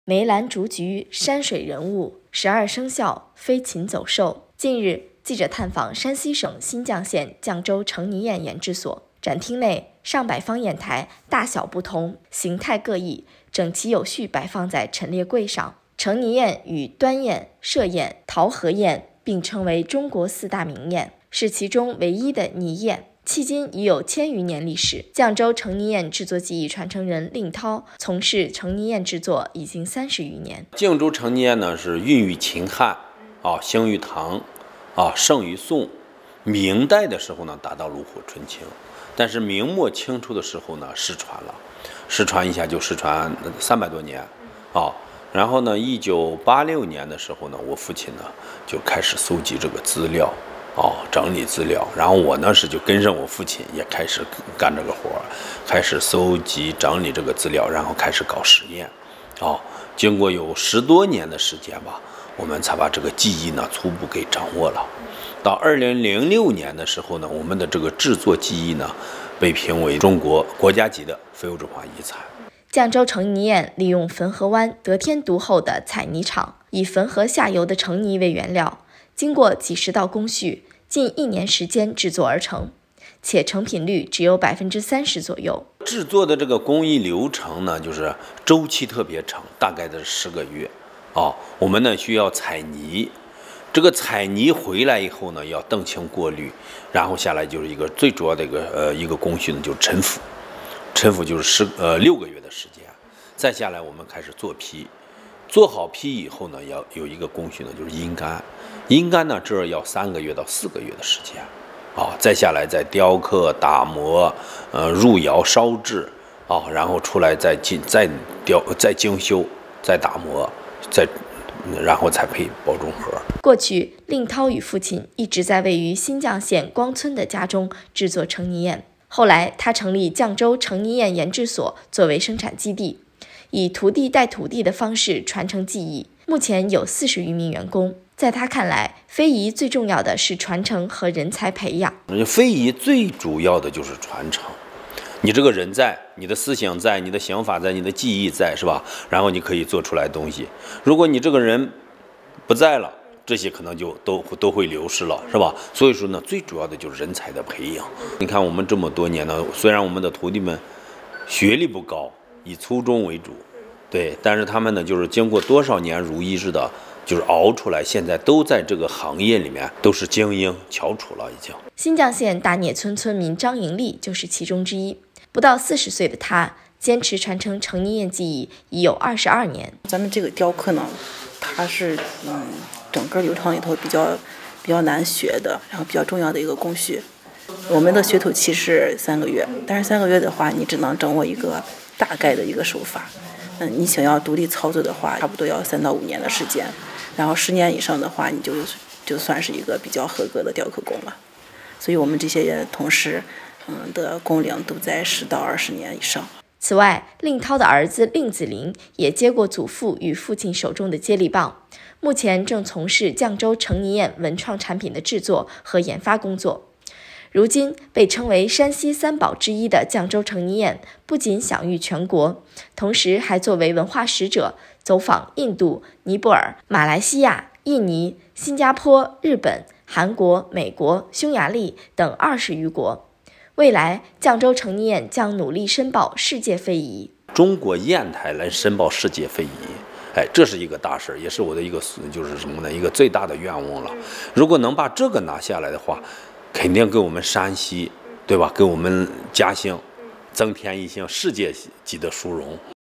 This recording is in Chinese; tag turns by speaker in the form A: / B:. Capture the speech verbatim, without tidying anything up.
A: 梅兰竹菊，山水人物，十二生肖，飞禽走兽。近日，记者探访山西省新绛县绛州程泥宴研制所，展厅内上百方砚台，大小不同，形态各异，整齐有序摆放在陈列柜上。程泥宴与端砚、歙砚、桃核砚并称为中国四大名砚，是其中唯一的泥砚。迄今已有千余年历史。绛州程泥宴制作技艺传承人令涛从事程泥宴制作已经三十余年。
B: 绛州程泥宴呢是孕于秦汉，啊，兴于唐，啊，盛于宋。明代的时候呢达到炉火纯青，但是明末清初的时候呢失传了，失传一下就失传三百多年，啊。然后呢，一九八六年的时候呢，我父亲呢就开始搜集这个资料。哦，整理资料，然后我呢是就跟上我父亲，也开始干这个活儿，开始搜集整理这个资料，然后开始搞实验。哦，经过有十多年的时间吧，我们才把这个技艺呢初步给掌握了。到二零零六年的时候呢，我们的这个制作技艺呢被评为中国国家级的非物质文化遗产。
A: 绛州程泥宴利用汾河湾得天独厚的采泥场，以汾河下游的程泥为原料。经过几十道工序，近一年时间制作而成，且成品率只有百分之三十左右。
B: 制作的这个工艺流程呢，就是周期特别长，大概的十个月。哦，我们呢需要采泥，这个采泥回来以后呢，要澄清过滤，然后下来就是一个最主要的一个呃一个工序呢，就是陈腐，陈腐就是十呃六个月的时间。再下来我们开始做坯。做好坯以后呢，要有一个工序呢，就是阴干。阴干呢，这要三个月到四个月的时间，啊，再下来再雕刻、打磨，呃，入窑烧制，啊，然后出来再进再雕、再精修、再打磨，再然后才配包装盒。
A: 过去，令涛与父亲一直在位于新绛县光村的家中制作程泥宴，后来他成立绛州程泥宴研制所作为生产基地。以徒弟带徒弟的方式传承技艺，目前有四十余名员工。在他看来，非遗最重要的是传承和人才培养。
B: 非遗最主要的就是传承，你这个人在，你的思想在，你的想法在，你的技艺在，是吧？然后你可以做出来东西。如果你这个人不在了，这些可能就都都会流失了，是吧？所以说呢，最主要的就是人才的培养。你看我们这么多年呢，虽然我们的徒弟们学历不高，以初中为主，对，但是他们呢，就是经过多少年如一日的，就是熬出来，现在都在这个行业里面都是精英翘楚了，已经。
A: 新绛县大聂村村民张盈利就是其中之一。不到四十岁的他，坚持传承程泥宴技艺已有二十二年。
C: 咱们这个雕刻呢，它是嗯整个流程里头比较比较难学的，然后比较重要的一个工序。我们的学徒期是三个月，但是三个月的话，你只能掌握一个大概的一个手法。嗯，你想要独立操作的话，差不多要三到五年的时间，然后十年以上的话，你就就算是一个比较合格的雕刻工了。所以我们这些同事，嗯的工龄都在十到二十年以上。
A: 此外，令涛的儿子令子霖也接过祖父与父亲手中的接力棒，目前正从事绛州程泥宴文创产品的制作和研发工作。如今被称为山西三宝之一的绛州程泥宴，不仅享誉全国，同时还作为文化使者走访印度、尼泊尔、马来西亚、印尼、新加坡、日本、韩国、美国、匈牙利等二十余国。未来，绛州程泥宴将努力申报世界非遗。
B: 中国砚台来申报世界非遗。哎，这是一个大事，也是我的一个就是什么呢？一个最大的愿望了。如果能把这个拿下来的话，肯定给我们山西，对吧？给我们家乡增添一项世界级的殊荣。